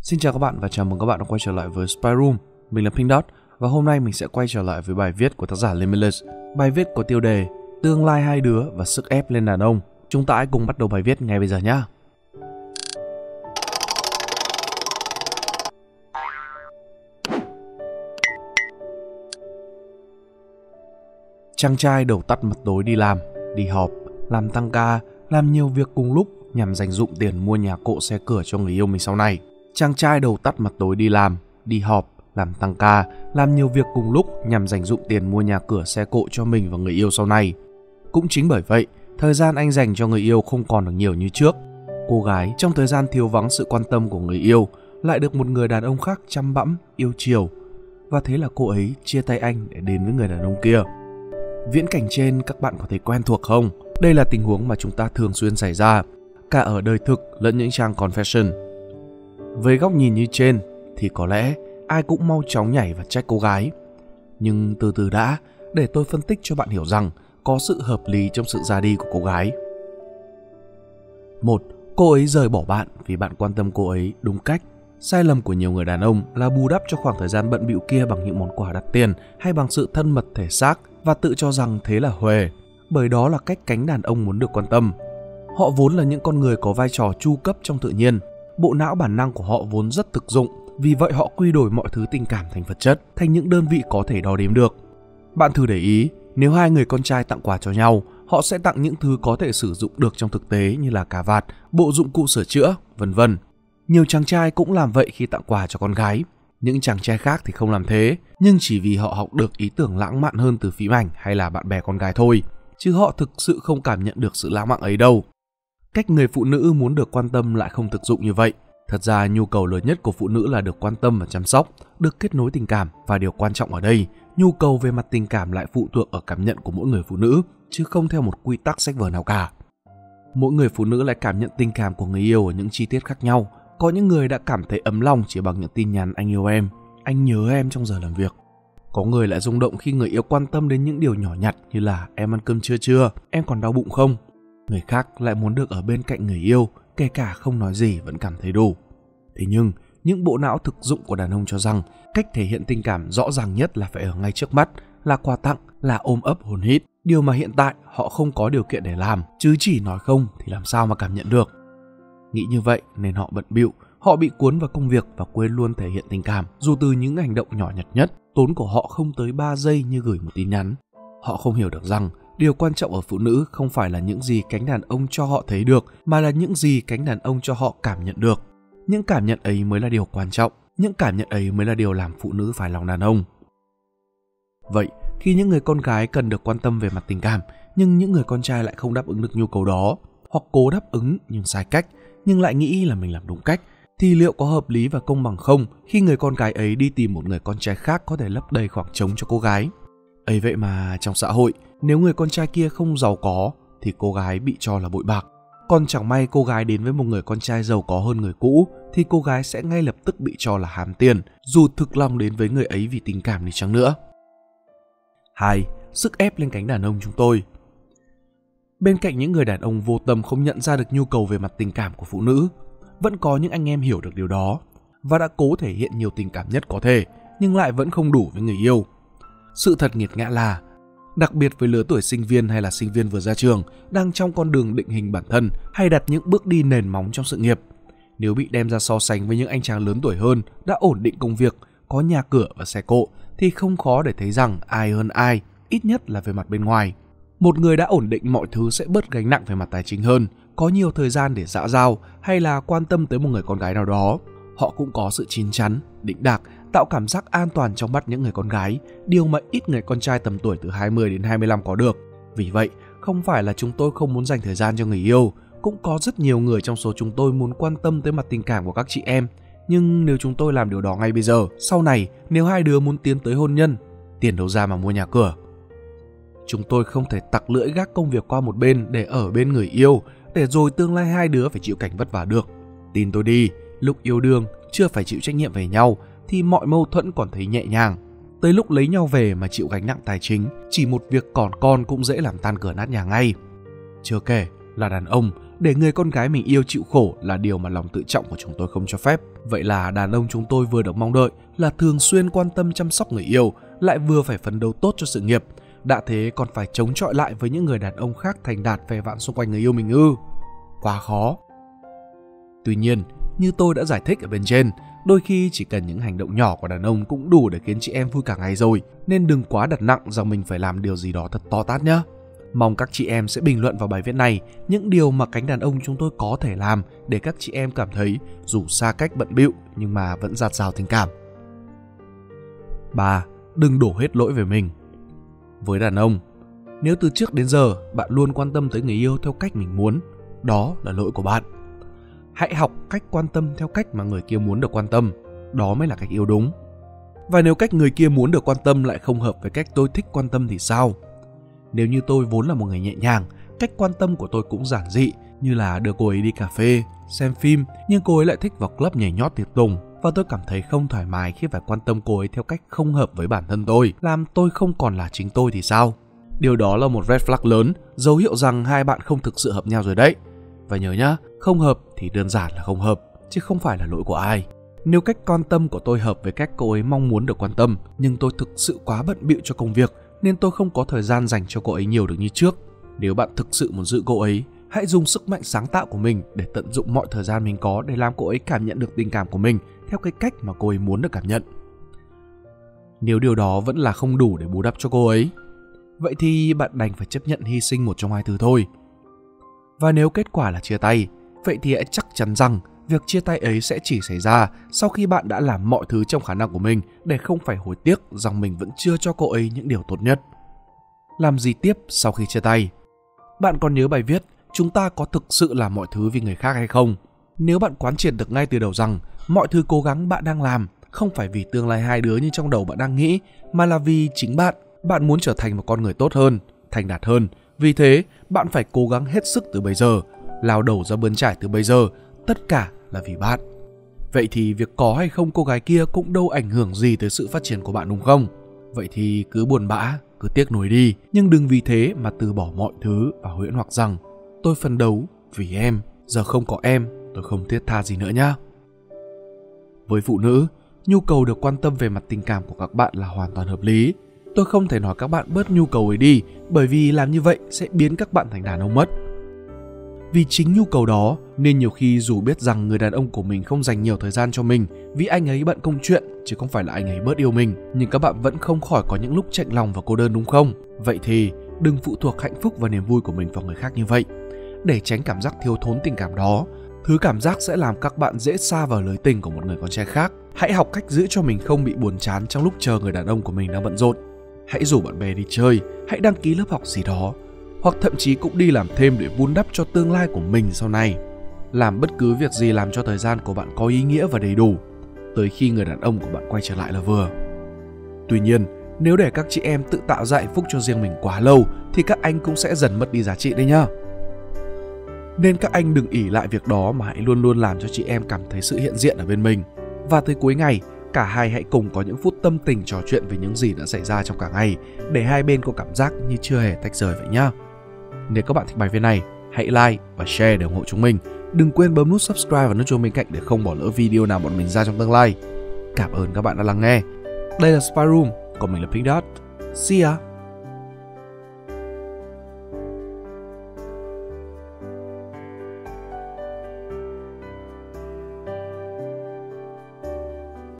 Xin chào các bạn và chào mừng các bạn đã quay trở lại với Spy Room. Mình là Pink Dot và hôm nay mình sẽ quay trở lại với bài viết của tác giả Limitless. Bài viết có tiêu đề Tương lai hai đứa và sức ép lên đàn ông. Chúng ta hãy cùng bắt đầu bài viết ngay bây giờ nhé. Chàng trai đầu tắt mặt tối đi làm, đi họp, làm tăng ca, làm nhiều việc cùng lúc nhằm dành dụm tiền mua nhà cộ xe cửa cho người yêu mình sau này. Chàng trai đầu tắt mặt tối đi làm, đi họp, làm tăng ca, làm nhiều việc cùng lúc nhằm dành dụm tiền mua nhà cửa xe cộ cho mình và người yêu sau này. Cũng chính bởi vậy, thời gian anh dành cho người yêu không còn được nhiều như trước. Cô gái trong thời gian thiếu vắng sự quan tâm của người yêu lại được một người đàn ông khác chăm bẵm, yêu chiều. Và thế là cô ấy chia tay anh để đến với người đàn ông kia. Viễn cảnh trên các bạn có thấy quen thuộc không? Đây là tình huống mà chúng ta thường xuyên xảy ra, cả ở đời thực lẫn những trang confession. Với góc nhìn như trên thì có lẽ ai cũng mau chóng nhảy và trách cô gái. Nhưng từ từ đã, để tôi phân tích cho bạn hiểu rằng có sự hợp lý trong sự ra đi của cô gái. 1. Cô ấy rời bỏ bạn vì bạn quan tâm cô ấy đúng cách. Sai lầm của nhiều người đàn ông là bù đắp cho khoảng thời gian bận bịu kia bằng những món quà đắt tiền hay bằng sự thân mật thể xác và tự cho rằng thế là huề, bởi đó là cách cánh đàn ông muốn được quan tâm. Họ vốn là những con người có vai trò chu cấp trong tự nhiên. Bộ não bản năng của họ vốn rất thực dụng, vì vậy họ quy đổi mọi thứ tình cảm thành vật chất, thành những đơn vị có thể đo đếm được. Bạn thử để ý, nếu hai người con trai tặng quà cho nhau, họ sẽ tặng những thứ có thể sử dụng được trong thực tế như là cà vạt, bộ dụng cụ sửa chữa, vân vân. Nhiều chàng trai cũng làm vậy khi tặng quà cho con gái. Những chàng trai khác thì không làm thế, nhưng chỉ vì họ học được ý tưởng lãng mạn hơn từ phim ảnh hay là bạn bè con gái thôi, chứ họ thực sự không cảm nhận được sự lãng mạn ấy đâu. Cách người phụ nữ muốn được quan tâm lại không thực dụng như vậy. Thật ra nhu cầu lớn nhất của phụ nữ là được quan tâm và chăm sóc, được kết nối tình cảm, và điều quan trọng ở đây, nhu cầu về mặt tình cảm lại phụ thuộc ở cảm nhận của mỗi người phụ nữ, chứ không theo một quy tắc sách vở nào cả. Mỗi người phụ nữ lại cảm nhận tình cảm của người yêu ở những chi tiết khác nhau. Có những người đã cảm thấy ấm lòng chỉ bằng những tin nhắn anh yêu em, anh nhớ em trong giờ làm việc. Có người lại rung động khi người yêu quan tâm đến những điều nhỏ nhặt như là em ăn cơm chưa, em còn đau bụng không. Người khác lại muốn được ở bên cạnh người yêu, kể cả không nói gì vẫn cảm thấy đủ. Thế nhưng, những bộ não thực dụng của đàn ông cho rằng cách thể hiện tình cảm rõ ràng nhất là phải ở ngay trước mắt, là quà tặng, là ôm ấp hôn hít. Điều mà hiện tại họ không có điều kiện để làm, chứ chỉ nói không thì làm sao mà cảm nhận được. Nghĩ như vậy nên họ bận bịu, họ bị cuốn vào công việc và quên luôn thể hiện tình cảm, dù từ những hành động nhỏ nhặt nhất. Tốn của họ không tới 3 giây như gửi một tin nhắn. Họ không hiểu được rằng điều quan trọng ở phụ nữ không phải là những gì cánh đàn ông cho họ thấy được, mà là những gì cánh đàn ông cho họ cảm nhận được. Những cảm nhận ấy mới là điều quan trọng, những cảm nhận ấy mới là điều làm phụ nữ phải lòng đàn ông. Vậy, khi những người con gái cần được quan tâm về mặt tình cảm, nhưng những người con trai lại không đáp ứng được nhu cầu đó, hoặc cố đáp ứng nhưng sai cách, nhưng lại nghĩ là mình làm đúng cách, thì liệu có hợp lý và công bằng không khi người con gái ấy đi tìm một người con trai khác có thể lấp đầy khoảng trống cho cô gái? Ấy vậy mà trong xã hội, nếu người con trai kia không giàu có thì cô gái bị cho là bội bạc. Còn chẳng may cô gái đến với một người con trai giàu có hơn người cũ thì cô gái sẽ ngay lập tức bị cho là hám tiền, dù thực lòng đến với người ấy vì tình cảm đi chăng nữa. 2. Sức ép lên cánh đàn ông chúng tôi. Bên cạnh những người đàn ông vô tâm không nhận ra được nhu cầu về mặt tình cảm của phụ nữ, vẫn có những anh em hiểu được điều đó và đã cố thể hiện nhiều tình cảm nhất có thể, nhưng lại vẫn không đủ với người yêu. Sự thật nghiệt ngã là, đặc biệt với lứa tuổi sinh viên hay là sinh viên vừa ra trường, đang trong con đường định hình bản thân hay đặt những bước đi nền móng trong sự nghiệp, nếu bị đem ra so sánh với những anh chàng lớn tuổi hơn, đã ổn định công việc, có nhà cửa và xe cộ, thì không khó để thấy rằng ai hơn ai, ít nhất là về mặt bên ngoài. Một người đã ổn định mọi thứ sẽ bớt gánh nặng về mặt tài chính hơn, có nhiều thời gian để xã giao hay là quan tâm tới một người con gái nào đó. Họ cũng có sự chín chắn, đĩnh đạc, tạo cảm giác an toàn trong mắt những người con gái, điều mà ít người con trai tầm tuổi từ 20 đến 25 có được. Vì vậy, không phải là chúng tôi không muốn dành thời gian cho người yêu, cũng có rất nhiều người trong số chúng tôi muốn quan tâm tới mặt tình cảm của các chị em. Nhưng nếu chúng tôi làm điều đó ngay bây giờ, sau này, nếu hai đứa muốn tiến tới hôn nhân, tiền đâu ra mà mua nhà cửa? Chúng tôi không thể tặc lưỡi gác công việc qua một bên để ở bên người yêu, để rồi tương lai hai đứa phải chịu cảnh vất vả được. Tin tôi đi, lúc yêu đương chưa phải chịu trách nhiệm về nhau thì mọi mâu thuẫn còn thấy nhẹ nhàng. Tới lúc lấy nhau về mà chịu gánh nặng tài chính, chỉ một việc còn con cũng dễ làm tan cửa nát nhà ngay. Chưa kể, Là đàn ông, để người con gái mình yêu chịu khổ là điều mà lòng tự trọng của chúng tôi không cho phép. Vậy là đàn ông chúng tôi vừa được mong đợi là thường xuyên quan tâm chăm sóc người yêu, lại vừa phải phấn đấu tốt cho sự nghiệp. Đã thế còn phải chống chọi lại với những người đàn ông khác thành đạt ve vãn xung quanh người yêu mình ư? Quá khó. Tuy nhiên, như tôi đã giải thích ở bên trên, đôi khi chỉ cần những hành động nhỏ của đàn ông cũng đủ để khiến chị em vui cả ngày rồi, nên đừng quá đặt nặng rằng mình phải làm điều gì đó thật to tát nhé. Mong các chị em sẽ bình luận vào bài viết này những điều mà cánh đàn ông chúng tôi có thể làm để các chị em cảm thấy dù xa cách bận bịu nhưng mà vẫn dạt dào tình cảm. 3. Đừng đổ hết lỗi về mình. Với đàn ông, nếu từ trước đến giờ bạn luôn quan tâm tới người yêu theo cách mình muốn, đó là lỗi của bạn. Hãy học cách quan tâm theo cách mà người kia muốn được quan tâm, đó mới là cách yêu đúng. Và nếu cách người kia muốn được quan tâm lại không hợp với cách tôi thích quan tâm thì sao? Nếu như tôi vốn là một người nhẹ nhàng, cách quan tâm của tôi cũng giản dị, như là đưa cô ấy đi cà phê, xem phim, nhưng cô ấy lại thích vào club nhảy nhót tiệc tùng, và tôi cảm thấy không thoải mái khi phải quan tâm cô ấy theo cách không hợp với bản thân tôi, làm tôi không còn là chính tôi thì sao? Điều đó là một red flag lớn, dấu hiệu rằng hai bạn không thực sự hợp nhau rồi đấy. Và nhớ nhá, không hợp thì đơn giản là không hợp, chứ không phải là lỗi của ai. Nếu cách quan tâm của tôi hợp với cách cô ấy mong muốn được quan tâm, nhưng tôi thực sự quá bận bịu cho công việc, nên tôi không có thời gian dành cho cô ấy nhiều được như trước. Nếu bạn thực sự muốn giữ cô ấy, hãy dùng sức mạnh sáng tạo của mình để tận dụng mọi thời gian mình có để làm cô ấy cảm nhận được tình cảm của mình theo cái cách mà cô ấy muốn được cảm nhận. Nếu điều đó vẫn là không đủ để bù đắp cho cô ấy, vậy thì bạn đành phải chấp nhận hy sinh một trong hai thứ thôi. Và nếu kết quả là chia tay, vậy thì hãy chắc chắn rằng việc chia tay ấy sẽ chỉ xảy ra sau khi bạn đã làm mọi thứ trong khả năng của mình để không phải hối tiếc rằng mình vẫn chưa cho cô ấy những điều tốt nhất. Làm gì tiếp sau khi chia tay? Bạn còn nhớ bài viết "Chúng ta có thực sự làm mọi thứ vì người khác hay không?" Nếu bạn quán triệt được ngay từ đầu rằng mọi thứ cố gắng bạn đang làm không phải vì tương lai hai đứa như trong đầu bạn đang nghĩ, mà là vì chính bạn muốn trở thành một con người tốt hơn, thành đạt hơn. Vì thế, bạn phải cố gắng hết sức từ bây giờ, lao đầu ra bươn trải từ bây giờ, tất cả là vì bạn. Vậy thì việc có hay không cô gái kia cũng đâu ảnh hưởng gì tới sự phát triển của bạn đúng không? Vậy thì cứ buồn bã, cứ tiếc nuối đi, nhưng đừng vì thế mà từ bỏ mọi thứ và huyễn hoặc rằng tôi phấn đấu vì em, giờ không có em, tôi không thiết tha gì nữa nhá. Với phụ nữ, nhu cầu được quan tâm về mặt tình cảm của các bạn là hoàn toàn hợp lý. Tôi không thể nói các bạn bớt nhu cầu ấy đi, bởi vì làm như vậy sẽ biến các bạn thành đàn ông mất. Vì chính nhu cầu đó nên nhiều khi dù biết rằng người đàn ông của mình không dành nhiều thời gian cho mình vì anh ấy bận công chuyện chứ không phải là anh ấy bớt yêu mình, nhưng các bạn vẫn không khỏi có những lúc chạnh lòng và cô đơn đúng không? Vậy thì đừng phụ thuộc hạnh phúc và niềm vui của mình vào người khác như vậy. Để tránh cảm giác thiếu thốn tình cảm đó, thứ cảm giác sẽ làm các bạn dễ sa vào lưới tình của một người con trai khác. Hãy học cách giữ cho mình không bị buồn chán trong lúc chờ người đàn ông của mình đang bận rộn. Hãy rủ bạn bè đi chơi, hãy đăng ký lớp học gì đó, hoặc thậm chí cũng đi làm thêm để vun đắp cho tương lai của mình sau này. Làm bất cứ việc gì làm cho thời gian của bạn có ý nghĩa và đầy đủ, tới khi người đàn ông của bạn quay trở lại là vừa. Tuy nhiên, nếu để các chị em tự tạo ra hạnh phúc cho riêng mình quá lâu thì các anh cũng sẽ dần mất đi giá trị đấy nhá. Nên các anh đừng ỷ lại việc đó mà hãy luôn luôn làm cho chị em cảm thấy sự hiện diện ở bên mình. Và tới cuối ngày, cả hai hãy cùng có những phút tâm tình trò chuyện về những gì đã xảy ra trong cả ngày, để hai bên có cảm giác như chưa hề tách rời vậy nhá. Nếu các bạn thích bài viết này, hãy like và share để ủng hộ chúng mình. Đừng quên bấm nút subscribe và nút chuông bên cạnh để không bỏ lỡ video nào bọn mình ra trong tương lai. Cảm ơn các bạn đã lắng nghe. Đây là Spy Room, còn mình là Pink Dot. See ya!